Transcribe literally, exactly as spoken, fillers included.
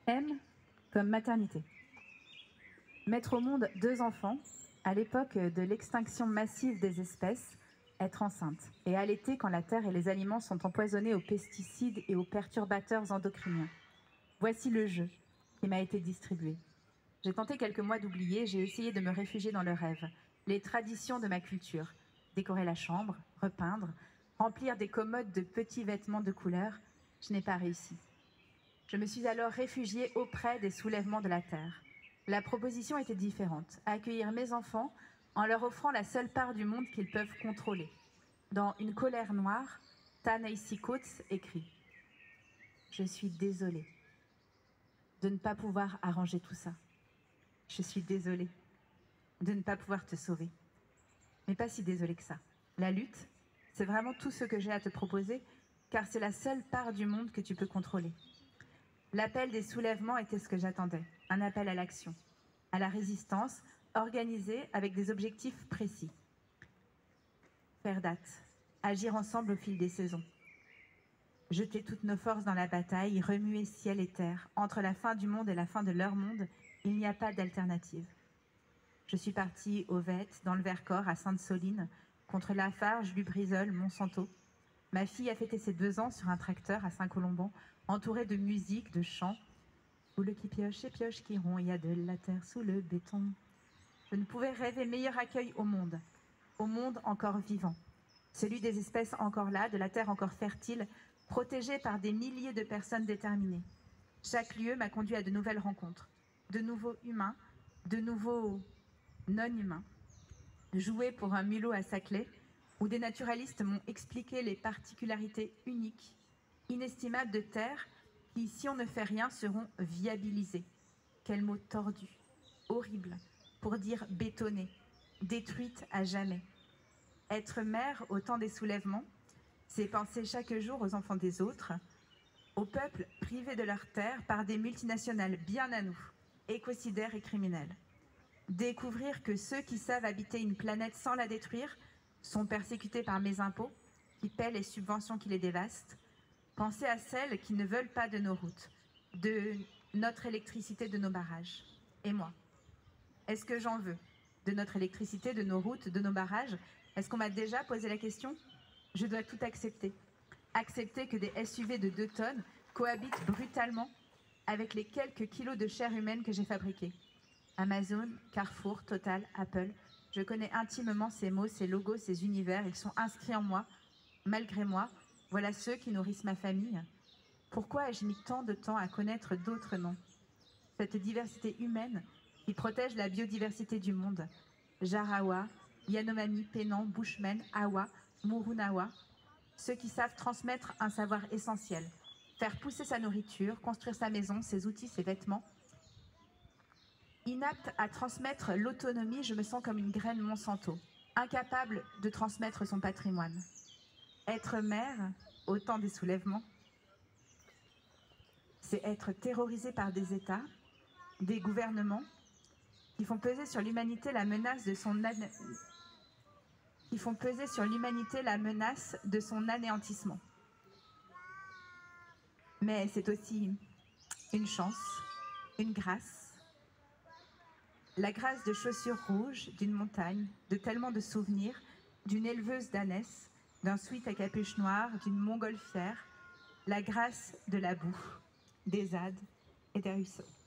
M comme maternité. Mettre au monde deux enfants, à l'époque de l'extinction massive des espèces, être enceinte et allaiter quand la terre et les aliments sont empoisonnés aux pesticides et aux perturbateurs endocriniens. Voici le jeu qui m'a été distribué. J'ai tenté quelques mois d'oublier, j'ai essayé de me réfugier dans le rêve, les traditions de ma culture, décorer la chambre, repeindre, remplir des commodes de petits vêtements de couleur. Je n'ai pas réussi. Je me suis alors réfugiée auprès des soulèvements de la terre. La proposition était différente, accueillir mes enfants en leur offrant la seule part du monde qu'ils peuvent contrôler. Dans Une colère noire, Ta-Nehisi Coates écrit « Je suis désolée de ne pas pouvoir arranger tout ça. Je suis désolée de ne pas pouvoir te sauver. Mais pas si désolée que ça. La lutte, c'est vraiment tout ce que j'ai à te proposer, car c'est la seule part du monde que tu peux contrôler. » L'appel des soulèvements était ce que j'attendais, un appel à l'action, à la résistance, organisée avec des objectifs précis. Faire date, agir ensemble au fil des saisons. Jeter toutes nos forces dans la bataille, remuer ciel et terre. Entre la fin du monde et la fin de leur monde, il n'y a pas d'alternative. Je suis partie au Vette, dans le Vercors, à Sainte-Soline, contre Lafarge, Lubrizol, Monsanto. Ma fille a fêté ses deux ans sur un tracteur à Saint-Colomban, entourée de musique, de chants. Boule qui pioche et pioche qui rompt, il y a de la terre sous le béton. Je ne pouvais rêver meilleur accueil au monde, au monde encore vivant. Celui des espèces encore là, de la terre encore fertile, protégée par des milliers de personnes déterminées. Chaque lieu m'a conduit à de nouvelles rencontres, de nouveaux humains, de nouveaux non-humains. Jouer pour un mulot à Saclay, où des naturalistes m'ont expliqué les particularités uniques, inestimables de terre, qui, si on ne fait rien, seront viabilisées. Quel mot tordu, horrible, pour dire bétonnée, détruite à jamais. Être mère au temps des soulèvements, c'est penser chaque jour aux enfants des autres, aux peuples privés de leur terre par des multinationales bien à nous, écocidaires et criminels. Découvrir que ceux qui savent habiter une planète sans la détruire sont persécutés par mes impôts, qui paient les subventions qui les dévastent. Penser à celles qui ne veulent pas de nos routes, de notre électricité, de nos barrages. Et moi, est-ce que j'en veux de notre électricité, de nos routes, de nos barrages? Est-ce qu'on m'a déjà posé la question? Je dois tout accepter. Accepter que des S U V de deux tonnes cohabitent brutalement avec les quelques kilos de chair humaine que j'ai fabriqués. Amazon, Carrefour, Total, Apple, je connais intimement ces mots, ces logos, ces univers. Ils sont inscrits en moi, malgré moi. Voilà ceux qui nourrissent ma famille. Pourquoi ai-je mis tant de temps à connaître d'autres noms? Cette diversité humaine qui protège la biodiversité du monde. Jarawa, Yanomami, Pénan, Bushmen, Awa, Murunawa. Ceux qui savent transmettre un savoir essentiel. Faire pousser sa nourriture, construire sa maison, ses outils, ses vêtements. Inapte à transmettre l'autonomie, je me sens comme une graine Monsanto, incapable de transmettre son patrimoine. Être mère, au temps des soulèvements, c'est être terrorisé par des États, des gouvernements, qui font peser sur l'humanité la menace de son an... qui font peser sur l'humanité la menace de son anéantissement. Mais c'est aussi une chance, une grâce. La grâce de chaussures rouges, d'une montagne, de tellement de souvenirs, d'une éleveuse d'ânesse, d'un sweat à capuche noire, d'une montgolfière, la grâce de la boue, des ânes et des ruisseaux.